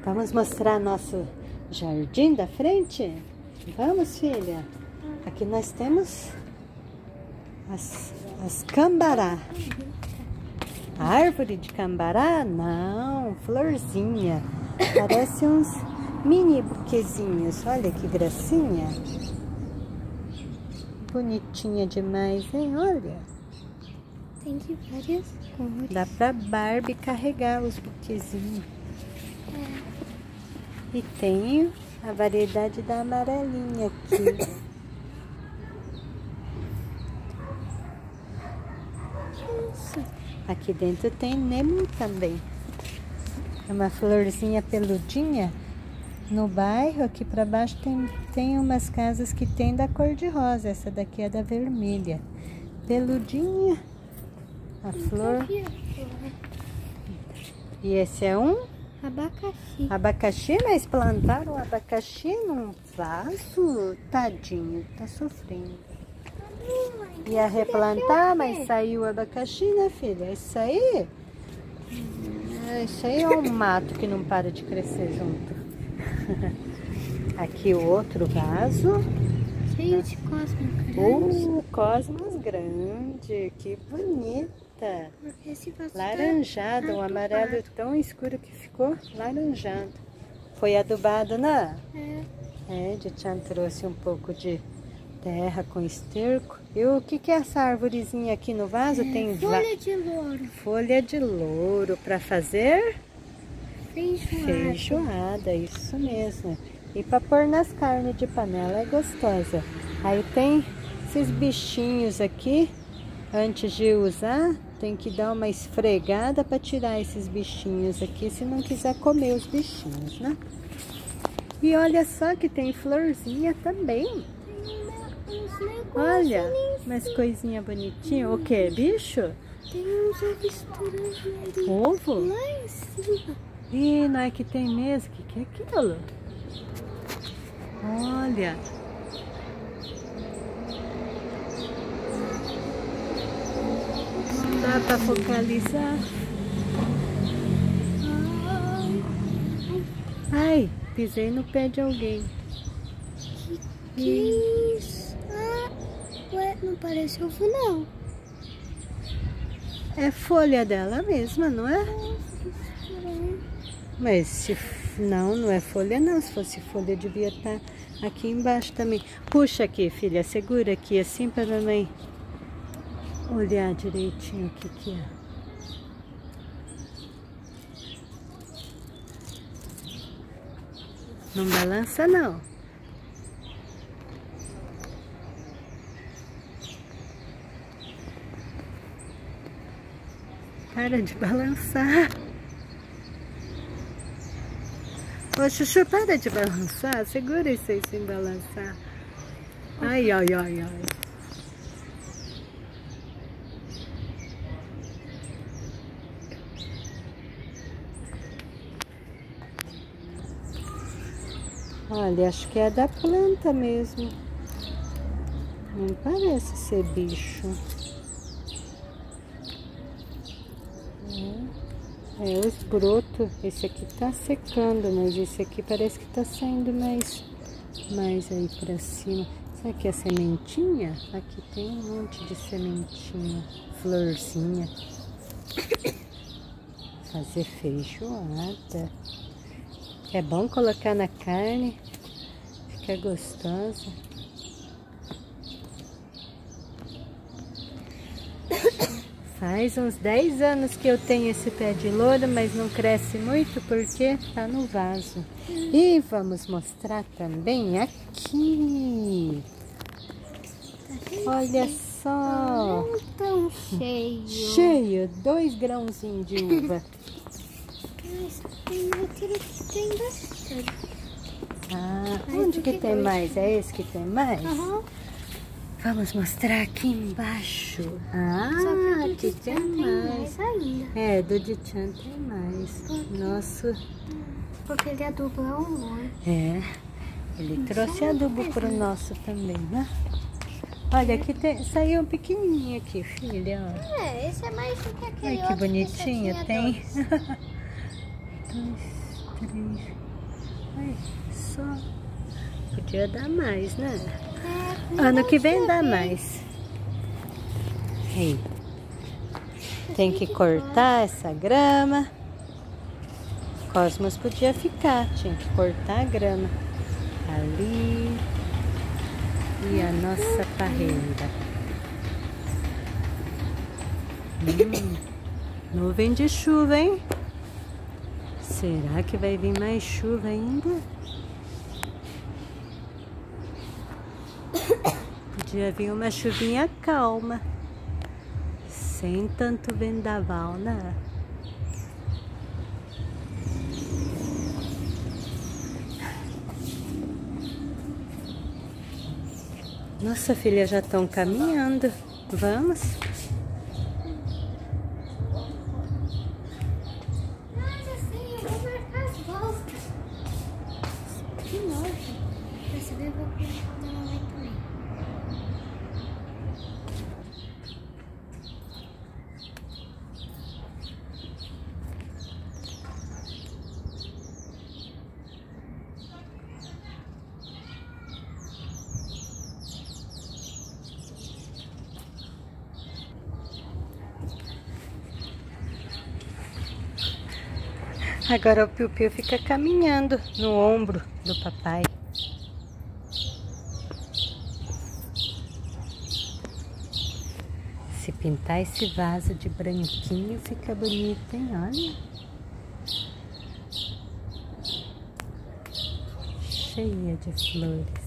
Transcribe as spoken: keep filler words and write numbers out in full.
Vamos mostrar nosso jardim da frente? Vamos, filha. Aqui nós temos as, as cambará. A árvore de cambará? Não, florzinha. Parece uns mini buquezinhos. Olha que gracinha. Bonitinha demais, hein? Olha. Tem de várias cores. Dá pra Barbie carregar os buquezinhos. É. E tem a variedade da amarelinha aqui. Isso. Aqui dentro tem Nemo também. É uma florzinha peludinha. No bairro, aqui pra baixo, tem, tem umas casas que tem da cor de rosa. Essa daqui é da vermelha. Peludinha. A flor. E esse é um abacaxi. Abacaxi, mas plantaram abacaxi num vaso? Tadinho, tá sofrendo. Ia replantar, mas saiu o abacaxi, né, filha? Isso aí, isso aí é um mato que não para de crescer junto. Aqui o outro vaso. Cheio de cosmos grandes. Uh, cosmos grande, que bonita. Laranjado, um amarelo tão escuro que ficou laranjado. Foi adubado, né? É. É, Dichan trouxe um pouco de terra com esterco. E o que, que é essa arvorezinha aqui no vaso? É, tem folha de louro. Folha de louro para fazer feijoada. Feijoada, isso mesmo. E para pôr nas carnes de panela é gostosa. Aí tem esses bichinhos aqui. Antes de usar, tem que dar uma esfregada para tirar esses bichinhos aqui, se não quiser comer os bichinhos, né? E olha só que tem florzinha também. Tem uns negócios. Olha, umas coisinhas bonitinhas. O que, bicho? Tem uns ovos ali. Ovo? Lá em cima. Ih, não é que tem mesmo? O que, que é aquilo? Olha. Não dá pra focalizar. Ai, pisei no pé de alguém. Que que é isso? Ah, ué, não parece ovo não. É folha dela mesma, não é? Nossa, que estranho. Mas se não, não é folha não. Se fosse folha, devia estar aqui embaixo também. Puxa aqui, filha, segura aqui assim para mamãe olhar direitinho o que que é. Não balança não. Para de balançar. Ô, Chuchu, para de balançar. Segura isso aí sem balançar. Ai, ai, ai, ai. Olha, acho que é da planta mesmo. Não parece ser bicho. É, é os brotos. Esse aqui tá secando, mas esse aqui parece que tá saindo mais, mais aí pra cima. Será que é sementinha? Aqui tem um monte de sementinha, florzinha. Fazer feijoada. É bom colocar na carne, fica gostosa. Faz uns dez anos que eu tenho esse pé de louro, mas não cresce muito porque tá no vaso. E vamos mostrar também aqui. Olha só. Não tão cheio. Cheio, dois grãozinhos de uva. Tem outro que tem bastante. Ah, onde que tem mais? É esse que tem mais? Uhum. Vamos mostrar aqui embaixo. Ah, Só que aqui do tem Dichan mais. tem mais ainda. É, do Dichan tem mais. Nosso. Porque ele adubou um monte. É, ele trouxe adubo pro nosso também, né? Olha, aqui tem, saiu um pequenininho aqui, filha. Ó. É, esse é mais do que aquele Ai, que outro bonitinho, que só tinha tem. dois. Dois, três. Ai, só. Podia dar mais, né? É, Ano que vem dá mais. Aí. Tem que cortar essa grama. Cosmos podia ficar, tinha que cortar a grama. Ali. E a nossa parreira. Hum, nuvem de chuva, hein? Será que vai vir mais chuva ainda? Podia vir uma chuvinha calma. Sem tanto vendaval, né? Nossa, filha, já estão caminhando. Vamos? Ah, já sei, eu vou marcar as voltas. Que nojo. Pra saber, eu vou colocar da mamãe também. Agora o Piu Piu fica caminhando no ombro do papai. Se pintar esse vaso de branquinho fica bonito, hein? Olha. Cheia de flores.